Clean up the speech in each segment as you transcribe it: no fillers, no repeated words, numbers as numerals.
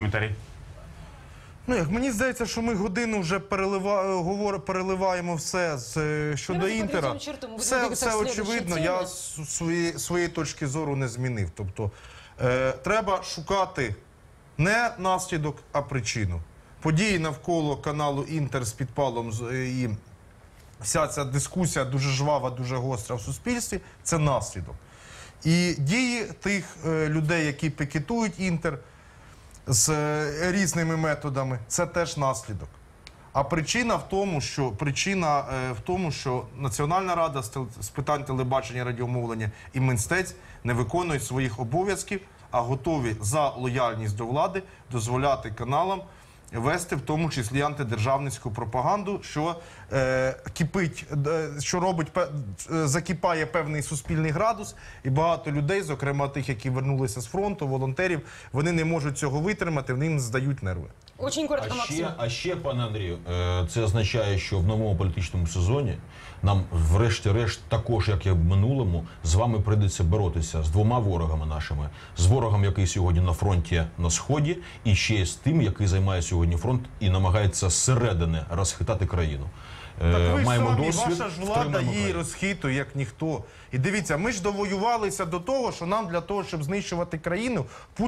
Коментарі? Ну, як мені здається, що ми годину вже переливаємо все щодо Інтера. Все очевидно, я своєї точки зору не змінив. Тобто, треба шукати не наслідок, а причину. Події навколо каналу Інтер з підпалом і вся ця дискусія дуже жвава, дуже гостра в суспільстві – це наслідок. І дії тих людей, які пікетують Інтер з різними методами, це теж наслідок. А причина в тому, що Національна рада з питань телебачення, радіомовлення і Мінстець не виконують своїх обов'язків, а готові за лояльність до влади дозволяти каналам вести в тому числі антидержавницьку пропаганду, що кипить, що закипає певний суспільний градус, і багато людей, зокрема тих, які вернулися з фронту, волонтерів, вони не можуть цього витримати, вони їм здають нерви. Очень коротко, Максим. А ще, пане Андрію, це означає, що в новому політичному сезоні нам, врешті-решт, також, як і в минулому, з вами прийдеться боротися з двома ворогами нашими. З ворогом, який сьогодні на фронті на Сході, і ще з тим, який займає сьогодні фронт і намагається зсередини розхитати країну. Так ви ж самі, ваша ж влада її розхитує, як ніхто. І дивіться, ми ж довоювалися до того, що нам для того, щоб знищувати країну,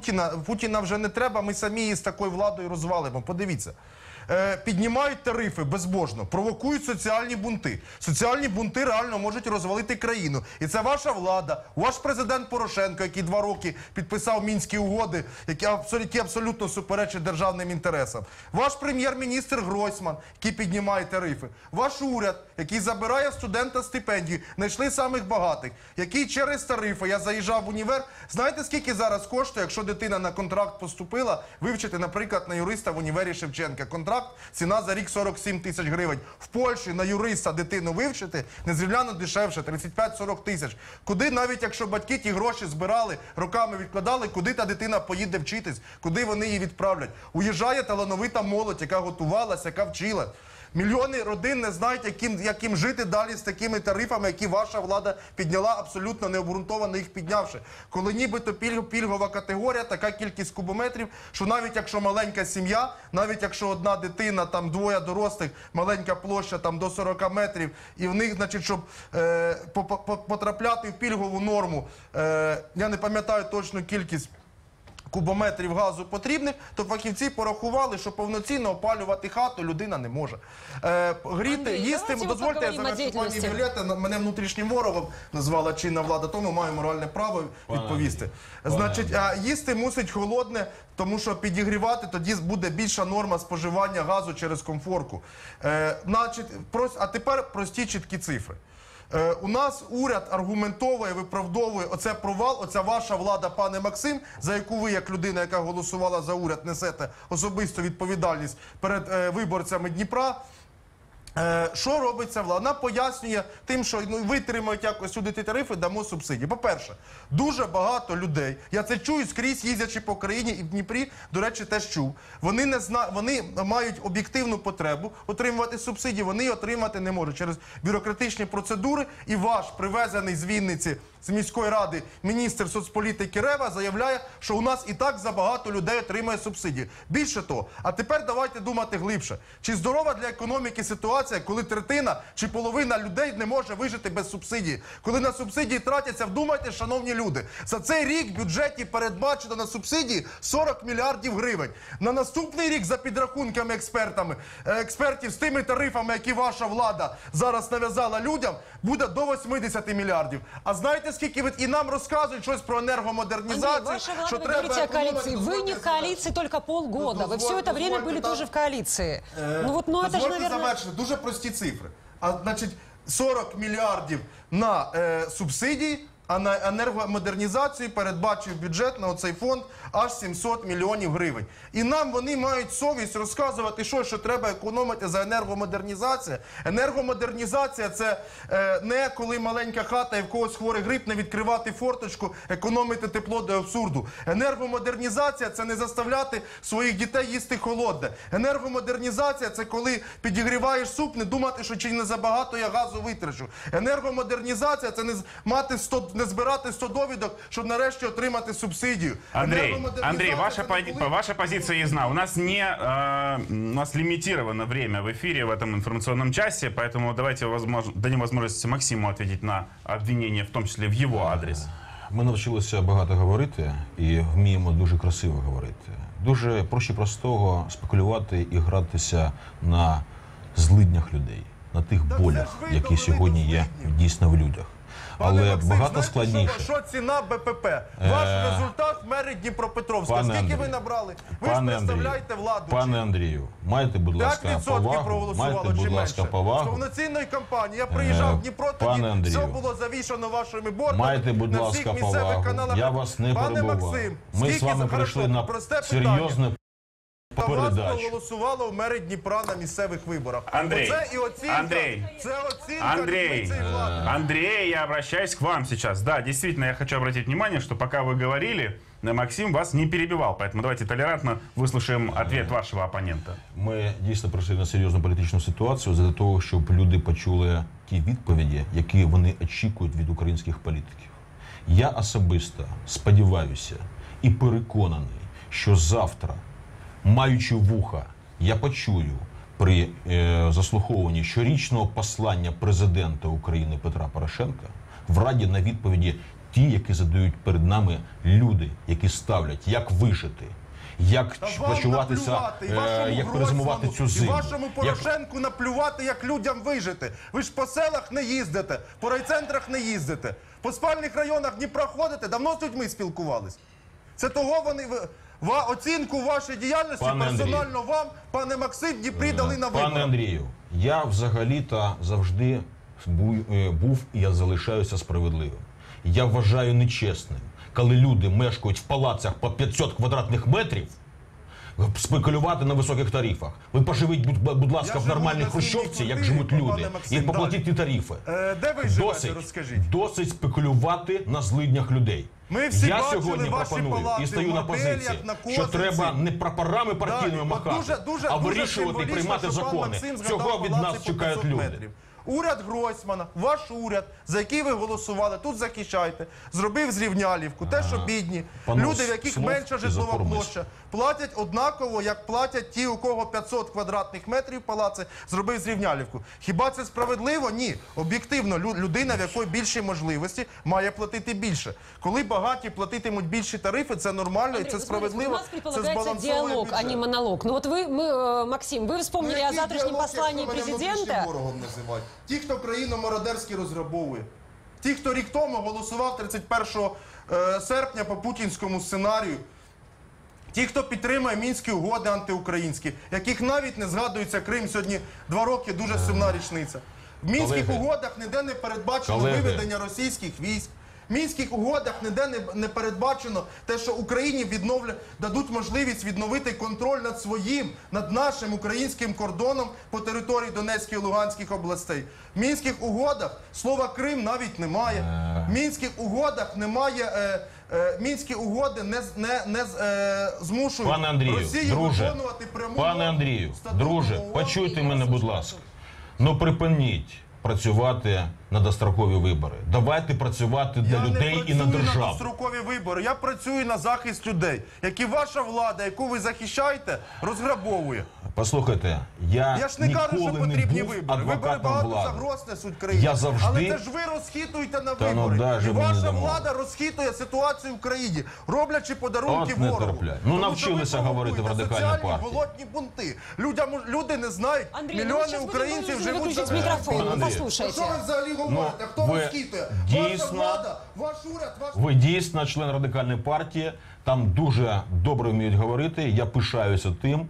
Путіна вже не треба, ми самі її з такою владою розвалимо. Подивіться. Піднімають тарифи безбожно, провокують соціальні бунти. Соціальні бунти реально можуть розвалити країну. І це ваша влада, ваш президент Порошенко, який 2 роки підписав Мінські угоди, які абсолютно суперечать державним інтересам. Ваш прем'єр-міністр Гройсман, який піднімає тарифи. Ваш уряд, який забирає студента стипендію, знайшли самих багатих, який через тарифи, я заїжджав в універ, знаєте, скільки зараз коштує, якщо дитина на контракт поступила, вивчити, наприклад, на юриста в універі Шевченка. Контракт, ціна за рік 47 тисяч гривень. В Польщі на юриста дитину вивчити незрівняно дешевше, 35-40 тисяч. Куди, навіть якщо батьки ті гроші збирали, роками відкладали, куди та дитина поїде вчитись, куди вони її відправлять? Уїжджає талановита молодь, яка готувалася, яка вчила. Мільйони родин не знають, яким жити далі з такими тарифами, які ваша влада підняла, абсолютно необґрунтовано їх піднявши. Коли нібито пільгова категорія, така кількість кубометрів, що навіть якщо маленька сім'я, навіть якщо одна дитина, там 2 дорослих, маленька площа там до 40 метрів, і в них, значить, щоб потрапляти в пільгову норму, я не пам'ятаю точну кількість кубометрів газу потрібних, то фахівці порахували, що повноцінно опалювати хату людина не може. Гріти, їсти, дозвольте, я завершу, пані Віолетта, мене внутрішнім ворогом назвала чинна влада, тому маю моральне право відповісти. Значить, їсти мусить холодне, тому що підігрівати тоді буде більша норма споживання газу через комфорку. А тепер прості чіткі цифри. У нас уряд аргументовує, виправдовує оце провал, оця ваша влада, пане Максим, за яку ви, як людина, яка голосувала за уряд, несете особисту відповідальність перед виборцями Дніпра. Що робить ця влада? Вона пояснює тим, що витримають якось сюди ті тарифи, дамо субсидії. По-перше, дуже багато людей, я це чую скрізь, їздячи по країні, і в Дніпрі, до речі, теж чув. Вони мають об'єктивну потребу отримувати субсидії, вони її отримати не можуть через бюрократичні процедури, і ваш привезений з Вінниці, з міської ради, міністр соцполітики Рева заявляє, що у нас і так забагато людей отримує субсидії. Більше того, а тепер давайте думати глибше. Чи здорова для економіки ситуація, коли третина чи половина людей не може вижити без субсидії? Коли на субсидії тратяться, вдумайте, шановні люди, за цей рік в бюджеті передбачено на субсидії 40 мільярдів гривень. На наступний рік, за підрахунками експертів, з тими тарифами, які ваша влада зараз нав'язала людям, буде до 80 мільярдів. А знаєте, скільки і нам розказують щось про енергомодернізацію, Андрей, что треба о коалиции. Вы не в коалиции только полгода. Вы все это время были тоже в коалиции. Это же, наверное... Дуже прості цифри. Значить, 40 мільярдів на субсидії, а на енергомодернізацію передбачив бюджет на оцей фонд аж 700 мільйонів гривень. І нам вони мають совість розказувати, що треба економити за енергомодернізацію. Енергомодернізація – це не коли маленька хата і в когось хворий грип, не відкривати форточку, економити тепло до абсурду. Енергомодернізація – це не заставляти своїх дітей їсти холодне. Енергомодернізація – це коли підігріваєш суп, не думати, що чи не забагато я газу витрачу. Енергомодернізація – це не мати не збирати 100 довідок, щоб нарешті отримати субсидію. Андрей, ваша позиция ясна. У нас у нас лимитировано время в эфире в этом информационном часе, поэтому давайте дадим возможность Максиму ответить на обвинения, в том числе в его адрес. Ми навчилися багато говорити і вміємо дуже красиво говорити. Дуже проще простого спекулювати і гратися на злиднях людей, на тих болях, які сьогодні є дійсно в людях. Пане Але Максим, багато знаєте, складніше. Що ціна БПП? Ваш результат в мері Дніпропетровська. Пане Скільки Андрію, ви набрали? Ви ж представляєте владу. Пане Андрію, маєте, будь ласка, 5% повагу, проголосувало маєте, чи будь ласка, менше. З повагу. повноцінної кампанії. Я приїжджав в Дніпро, Пане тоді Андрію, все було завішано вашими бордами. Маєте, будь на ласка, всіх місцевих повагу. каналах. Я вас не Пане перебував. Максим, Ми з скільки вами за- прийшли хорошо, на просте серйозне Та вас передачу. проголосувало в мері Дніпра на місцевих виборах. Андрій, Оце і оцінка. Андрій, Це оцінка Андрей, людей цієї влади. Андрей, я обращаюсь к вам сейчас. Да, действительно, я хочу обратить внимание, что пока вы говорили, Максим вас не перебивал, поэтому давайте толерантно выслушаем ответ вашего оппонента. Ми дійсно прийшли на серйозну політичну ситуацію для того, щоб люди почули ті відповіді, які вони очікують від українських політиків. Я особисто сподіваюся і переконаний, що завтра, маючи вуха, я почую при заслуховуванні щорічного послання президента України Петра Порошенка в Раді на відповіді ті, які задають перед нами люди, які ставлять, як вижити, як Та вам почуватися, наплювати, і вашому як перезимувати Гройсману, цю зиму. І вашому Порошенку наплювати, як людям вижити. Ви ж по селах не їздите, по райцентрах не їздите, по спальних районах Дніпра ходите, давно з людьми спілкувались. Це того вони... Оцінку вашої діяльності Пане персонально Андрію. вам, пане Максим, Дніпрі дали на виборах. Пане Андрію, я взагалі-то завжди був і я залишаюся справедливим. Я вважаю нечесним, коли люди мешкають в палацах по 500 квадратних метрів, спекулювати на високих тарифах. Ви поживіть, будь ласка, Я в живу нормальній на хрущовці, зимній як квартирі, живуть люди, пане Максим, і поплатіть ті тарифи. Де ви живете, розкажіть? Досить спекулювати на злиднях людей. Ми всі Я бачили сьогодні ваші пропоную палати і стою в на Марбельях, позиції, на що Косиці. треба не прапорами партійними от махати, дуже а вирішувати і символічно, приймати що пан закони. Максим згадав Цього від палаци нас по чекають 500 люди. метрів. Уряд Гройсмана, ваш уряд, за який ви голосували, тут захищаєте, зробив зрівнялівку, те, що бідні, Панов, люди, в яких слов менша і житлова запормись. площа, платять однаково, як платять ті, у кого 500 квадратних метрів палаци, зробив зрівнялівку. Хіба це справедливо? Ні. Об'єктивно, людина, в якої більші можливості, має платити більше. Коли багаті платитимуть більші тарифи, це нормально і це Андрей, справедливо, у нас це предполагается збалансовує диалог, а бюджет. не монолог. Ну вот Максим, вы вспомнили о завтрашнем послании президента. Ворогом називають. Ті, хто країну мародерськи розграбовує. Ті, хто рік тому голосував 31 серпня по путінському сценарію. Ті, хто підтримує Мінські угоди антиукраїнські, яких навіть не згадується Крим, сьогодні 2 роки, дуже сумна річниця. В Мінських Колеги. угодах ніде не передбачено Колеги. виведення російських військ. В Мінських угодах ніде не передбачено те, що Україні дадуть можливість відновити контроль над своїм, над нашим українським кордоном по території Донецької і Луганських областей. В Мінських угодах слова Крим навіть немає. В Мінських угодах немає... Мінські угоди не змушують Пане Андрію, Росію друже, виконувати пряму пане Андрію, статуту друже, ООН. почуйте мене, будь ласка. Ну припиніть працювати на дострокові вибори. Давайте працювати для людей і на Я не працюю на державу. дострокові вибори, я працюю на захист людей, які ваша влада, яку ви захищаєте, розграбовує. Послухайте, я Я ж не кажу, що ніколи не потрібні був вибори. Вибори адвокатом багато влади. загроз несуть країні. Я завжди- Але це ж ви розхитуєте на Та ну, вибори. даже І мені ваша дамо. влада розхитує ситуацію в країні, роблячи подарунки От не ворогу. терплять. Ну, Тому навчилися що ви говорити в провокуєте Радикальній соціальні партії. голодні бунти. Люди не знають, Андрей, ну вы мільйони сейчас українців живуть выключить за микрофон, Пане ну Андрію. послушайте. Що ви взагалі говорите? Хто ви розхитує? дійсно- Ваша влада, ваш уряд, ваш... Ви дійсно член Радикальної партії, там дуже добре вміють говорити. Я пишаюся тим,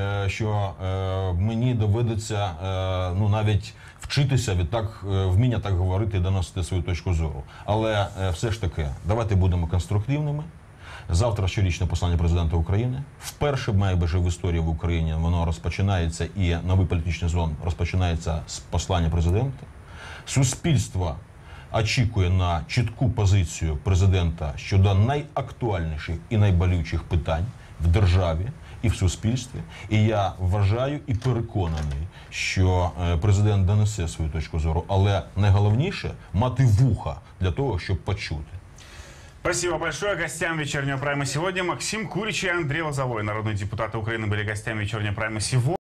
що мені доведеться навіть вчитися від вміння так говорити і доносити свою точку зору. Але все ж таки, давайте будемо конструктивними. Завтра щорічне послання президента України. Вперше майже в історії в Україні воно розпочинається, і новий політичний зон розпочинається з послання президента. Суспільство очікує на чітку позицію президента щодо найактуальніших і найболючіших питань в державі і в суспільстві. І я вважаю і переконаний, що президент донесе свою точку зору, але найголовніше – мати вуха для того, щоб почути. Спасибо большое. Гостям «Вечернего прайма» сегодня Максим Курич и Андрей Лозовой, народные депутаты Украины, были гостями «Вечернего прайма» сегодня.